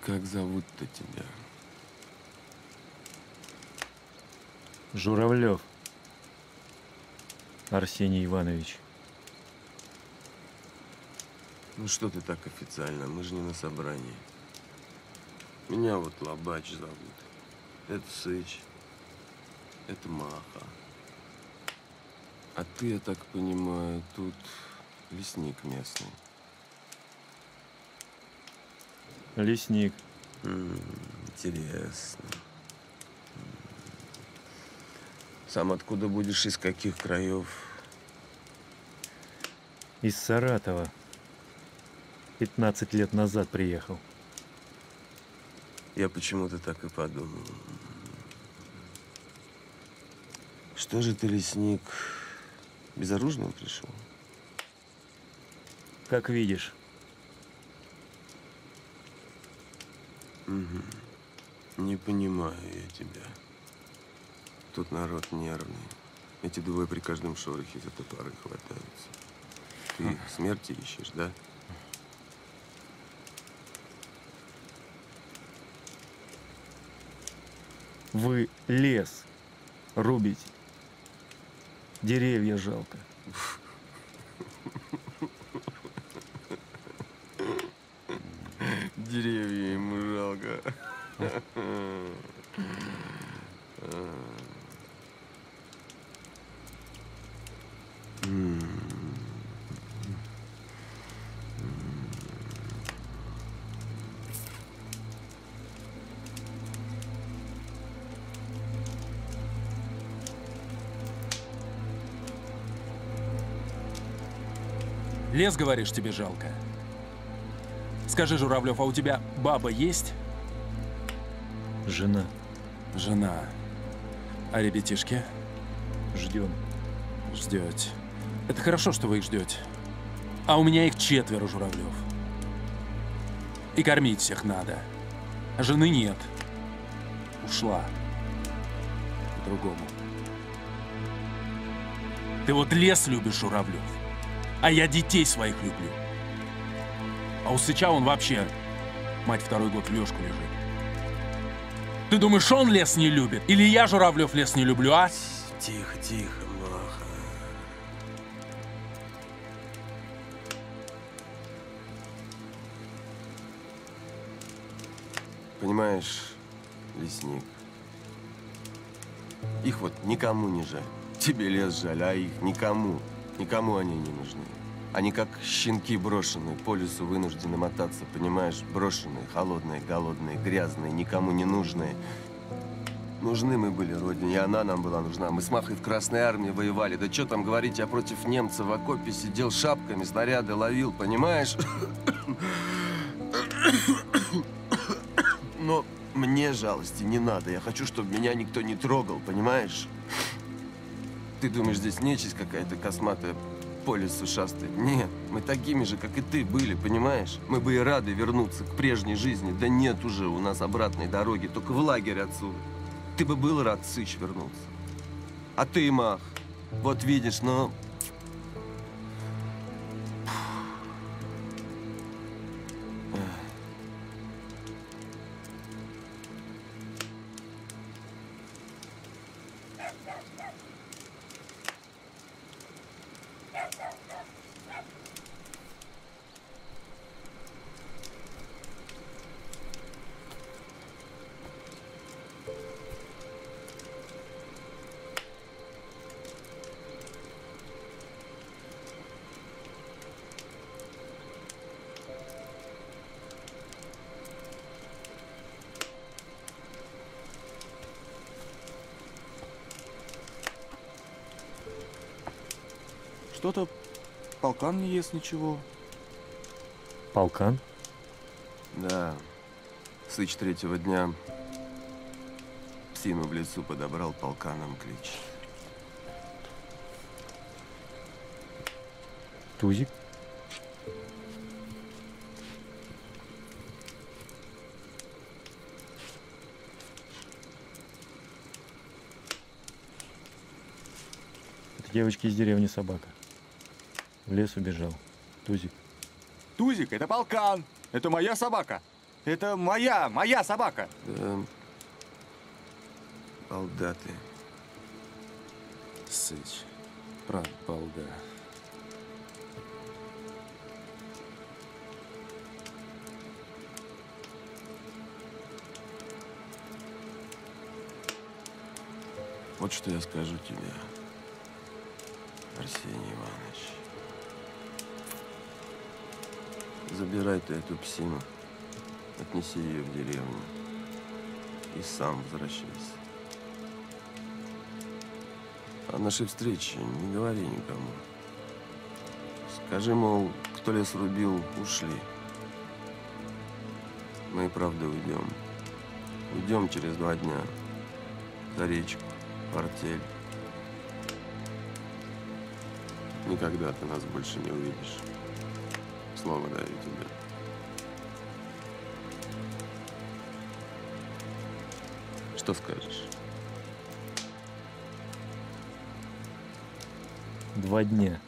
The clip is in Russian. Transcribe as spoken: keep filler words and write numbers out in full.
Как зовут-то тебя? Журавлев Арсений Иванович. Ну что ты так официально? Мы же не на собрании. Меня вот Лобач зовут. Это Сыч. Это Маха. А ты, я так понимаю, тут лесник местный. Лесник. М-м, интересно. Сам откуда будешь, из каких краев? Из Саратова. пятнадцать лет назад приехал. Я почему-то так и подумал. Что же ты, лесник, безоружным пришел? Как видишь. Угу. Не понимаю я тебя. Тут народ нервный. Эти двое при каждом шорохе за топоры хватаются. Ты их смерти ищешь, да? Вы лес рубите. Деревья жалко. Деревья ему жалко. Лес, говоришь, тебе жалко? Скажи, Журавлев, а у тебя баба есть? Жена. Жена. А ребятишки? Ждем. Ждете. Это хорошо, что вы их ждете. А у меня их четверо, Журавлев. И кормить всех надо. А жены нет. Ушла. К другому. Ты вот лес любишь, Журавлев. А я детей своих люблю. А у Сыча он вообще, мать, второй год в лёжку лежит. Ты думаешь, он лес не любит? Или я, Журавлев, лес не люблю, а? Тихо, тихо, Маха. Понимаешь, лесник, их вот никому не жаль. Тебе лес жаль, а их никому. Никому они не нужны. Они как щенки брошенные, по лесу вынуждены мотаться, понимаешь? Брошенные, холодные, голодные, грязные, никому не нужные. Нужны мы были родине, и она нам была нужна. Мы с Махой в Красной Армии воевали. Да что там говорить, я против немцев в окопе сидел, шапками снаряды ловил, понимаешь? Но мне жалости не надо. Я хочу, чтобы меня никто не трогал, понимаешь? Ты думаешь, здесь нечисть какая-то косматая по лесу шастает? Нет, мы такими же, как и ты, были, понимаешь? Мы бы и рады вернуться к прежней жизни. Да нет уже у нас обратной дороги, только в лагерь отсюда. Ты бы был рад, Сыч, вернуться. А ты, Мах, вот видишь, но... Что-то полкан не ест ничего. Полкан? Да. Сыч третьего дня псину в лесу подобрал, полканом клич. Тузик? Это девочки из деревни Собака. В лес убежал. Тузик. Тузик, это полкан. Это моя собака. Это моя, моя собака. Да. Балда ты. Сыч. Правда, балда. Вот что я скажу тебе, Арсений Иванович. Забирай ты эту псину, отнеси ее в деревню и сам возвращайся. О нашей встрече не говори никому. Скажи, мол, кто лес рубил, ушли. Мы и правда уйдем. Уйдем через два дня. За речку, в артель. Никогда ты нас больше не увидишь. Слово даю тебе. Что скажешь? Два дня.